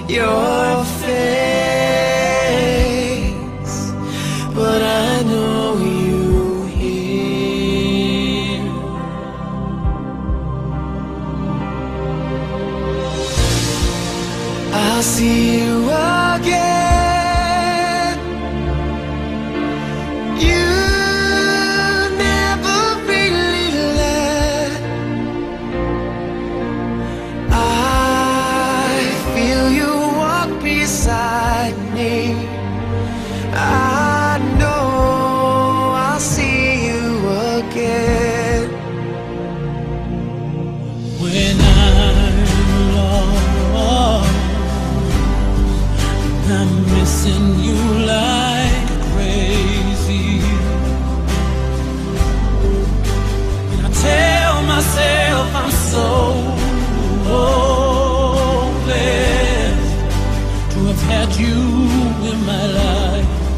your face, but I know you here. I'll see you again. You never really left. I feel you walk beside me. I know I'll see you again. When I'm lost, I'm missing you like crazy. And I tell myself I'm so blessed to have had you in my life.